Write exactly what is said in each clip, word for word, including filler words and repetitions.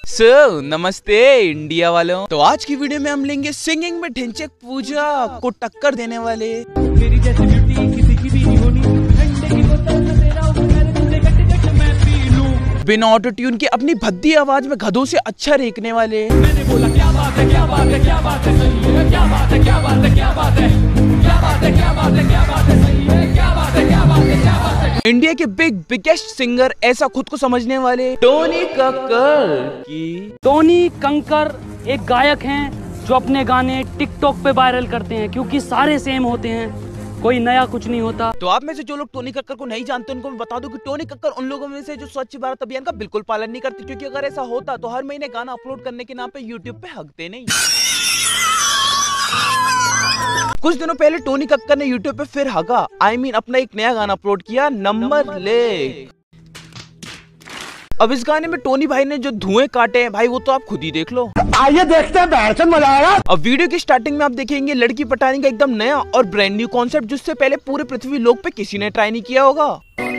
सो नमस्ते इंडिया वालों। तो आज की वीडियो में हम लेंगे सिंगिंग में ढिंचैक पूजा को टक्कर देने वाले। मेरी जैसी ब्यूटी किसी की भी नहीं होनी, ठंडे की बोतल में तेरा उम्र तुझे गट गट मैं पी लूं। बिना ऑटो ट्यून के अपनी भद्दी आवाज में गधों से अच्छा रेकने वाले। मैंने बोला क्या बात है क्या बात है क्या बात है सही है, क्या बात है क्या बात है क्या बात है क्या बात है क्या बात है क्या बात है सही है, क्या बात है क्या बात है क्या बात है। इंडिया के बिग बिगेस्ट सिंगर ऐसा खुद को समझने वाले टोनी कक्कर की। टोनी कक्कर एक गायक हैं जो अपने गाने टिकटॉक पे वायरल करते हैं, क्योंकि सारे सेम होते हैं, कोई नया कुछ नहीं होता। तो आप में से जो लोग टोनी कक्कर को नहीं जानते उनको मैं बता दूं कि टोनी कक्कर उन लोगों में से जो स्वच्छ भारत अभियान का बिल्कुल पालन नहीं करते, क्योंकि अगर ऐसा होता तो हर महीने गाना अपलोड करने के नाम पे यूट्यूब पे हकते नहीं। कुछ दिनों पहले टोनी कक्कर ने यूट्यूब पे फिर हगा आई I मीन mean, अपना एक नया गाना अपलोड किया, नंबर लेक। अब इस गाने में टोनी भाई ने जो धुएं काटे हैं भाई वो तो आप खुद ही देख लो। आइए देखते हैं, बैठन मजा आएगा। अब वीडियो की स्टार्टिंग में आप देखेंगे लड़की पटाने का एकदम नया और ब्रांड न्यू कॉन्सेप्ट, जिससे पहले पूरे पृथ्वी लोक पे किसी ने ट्राई नहीं किया होगा।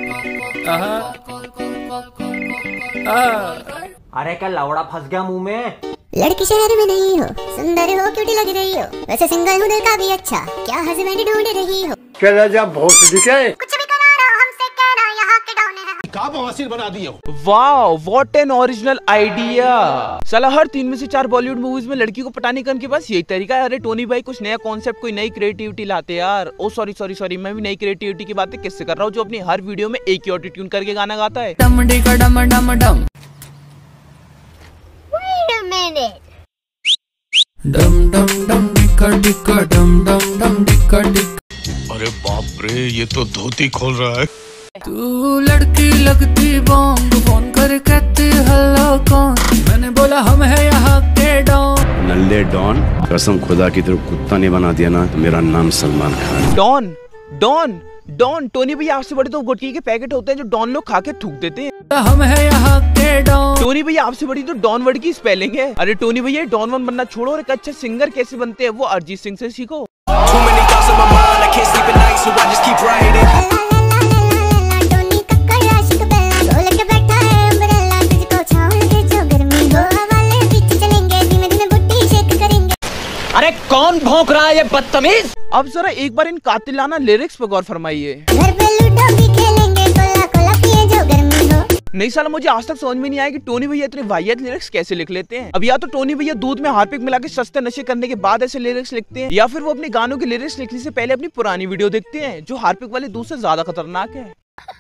अरे क्या लौड़ा फंस गया मुंह में। लड़की शहर में नहीं हो, सुंदर हो, क्यूटी लग रही हो, वैसे सिंगल हूँ दिल का भी अच्छा, क्या हस्बैंड ढूंढ रही हो। चला जा भोस दिखे। कुछ भी करा रहा हमसे कहना, यहाँ के डॉन है। का बवासीर बना दियो। Wow what an original idea. साला हर तीन में से चार बॉलीवुड मूवीज में लड़की को पटाने का इनके पास यही तरीका है। अरे टोनी भाई कुछ नया कॉन्सेप्ट, कोई नई क्रिएटिविटी लाते यार। ओ सॉरी सॉरी सॉरी मैं भी नई क्रिएटिविटी की बातें किससे कर रहा हूँ, जो अपनी हर वीडियो में एक ही ऑटो ट्यून करके गाना गाता है। डम डम डम डम। Wait a minute. डम डम डम डिक्का डिक्का डम डम डम डिक्का डिक्का। अरे बाप रे, ये तो धोती खोल रहा है। तू लड़की लगती बॉम्ब, फोन कर कहती हेलो कौन, मैंने बोला हम है यहाँ के डॉन। नल्ले डॉन, कसम खुदा की तरफ कुत्ता नहीं बना दिया ना तो मेरा नाम Salman Khan. Don don don Tony भैया आपसे बड़े तो गुटकी के पैकेट होते हैं जो डॉन लोग खा के थूक देते हैं। हम है यहाँ के डॉन। टोनी भैया आपसे बड़ी तो डॉन वर्ड की स्पेलिंग है। अरे टोनी भैया डॉन वन बनना छोड़ो और एक अच्छा सिंगर कैसे बनते हैं वो अरिजीत सिंह से सीखो। अरे कौन भौंक रहा है ये बदतमीज। अब जरा एक बार इन कातिलाना लिरिक्स पर गौर फरमाइए। घर पे लूडो भी खेलेंगे, कोला कोला पिए जो गर्मी हो। नहीं साला मुझे आज तक समझ में नहीं आया कि टोनी भैया इतने वाहियात लिरिक्स कैसे लिख लेते हैं। अब या तो टोनी भैया दूध में हार्पिक मिला के सस्ते नशे करने के बाद ऐसे लिरिक्स लिखते हैं, या फिर वो अपने गानों के लिरिक्स लिखने से पहले अपनी पुरानी वीडियो देखते हैं जो हार्पिक वाले दूध से ज्यादा खतरनाक है।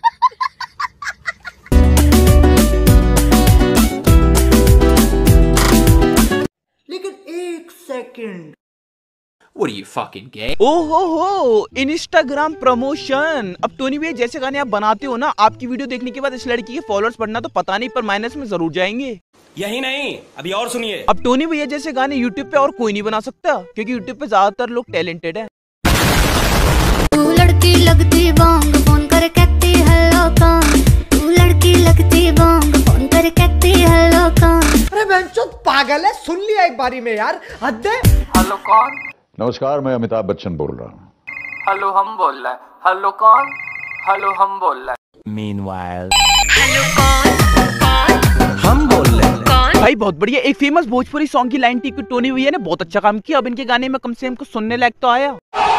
लेकिन एक second, What are you fucking gay? ओ हो हो इंस्टाग्राम प्रमोशन। अब टोनी भैया जैसे गाने आप बनाते हो ना, आपकी वीडियो देखने के बाद इस लड़की के फॉलोअर्स बढ़ना तो पता नहीं पर माइनस में जरूर जाएंगे। यही नहीं, अभी और सुनिए। अब टोनी भैया जैसे गाने यूट्यूब पे और कोई नहीं बना सकता, क्योंकि यूट्यूब पे ज्यादातर लोग टैलेंटेड है। तू लड़की लगती बॉम्ब, फोन कर कहती हेलो कौन। तू लड़की लगती बॉम्ब, फोन कर कहती हेलो कौन। अरे बेंचोद पागल है, सुन लिया एक बारी में यार, हद है। हेलो कौन। नमस्कार, मैं अमिताभ बच्चन बोल रहा हूँ। हेलो हम बोल रहे हैं। हेलो कौन। हेलो हम बोल रहे हैं। Meanwhile, हेलो कौन। हम बोल रहे हैं। भाई बहुत बढ़िया, एक फेमस भोजपुरी सॉन्ग की लाइन थी कि टोनी भैया ने बहुत अच्छा काम किया। अब इनके गाने में कम से कम कुछ सुनने लायक तो आया।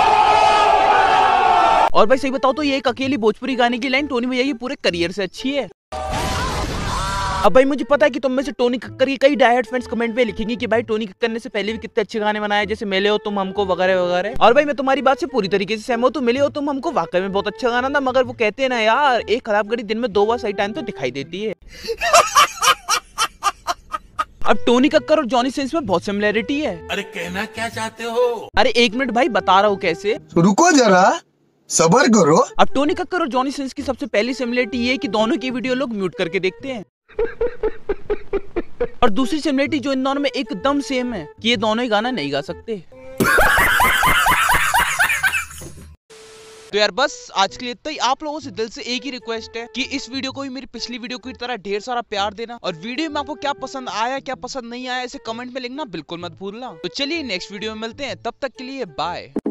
और भाई सही बताओ तो ये एक अकेली भोजपुरी गाने की लाइन टोनी भैया की पूरे करियर से अच्छी है। अब भाई मुझे पता है कि तुम में से टोनी कक्कर की कई डायहार्ड फैंस कमेंट पे लिखेंगे कि भाई टोनी कक्कर ने से पहले भी कितने अच्छे गाने बनाए, जैसे मिले हो तुम हमको वगैरह वगैरह। और भाई मैं तुम्हारी बात से पूरी तरीके से सहमत हूँ। मिले हो तुम हमको वाकई में बहुत अच्छा गाना था, मगर वो कहते हैं ना यार, एक खराब घड़ी दिन में दो बार सही टाइम तो दिखाई देती है। अब टोनी कक्कर और जॉनी सिंस में बहुत सिमिलरिटी है। अरे कहना क्या चाहते हो? अरे एक मिनट भाई बता रहा हूँ कैसे। रुको जरा, सबर करो। अब टोनी कक्कर और जॉनी सिंस की सबसे पहली सिमिलरिटी ये है कि दोनों की वीडियो लोग म्यूट करके देखते हैं। और दूसरी सिमिलरिटी जो इन दोनों में एकदम सेम है कि ये दोनों ही गाना नहीं गा सकते। तो यार बस आज के लिए इतना ही। आप लोगों से दिल से एक ही रिक्वेस्ट है कि इस वीडियो को भी मेरी पिछली वीडियो की तरह ढेर सारा प्यार देना, और वीडियो में आपको क्या पसंद आया क्या पसंद नहीं आया इसे कमेंट में लिखना बिल्कुल मत भूलना। तो चलिए नेक्स्ट वीडियो में मिलते हैं, तब तक के लिए बाय।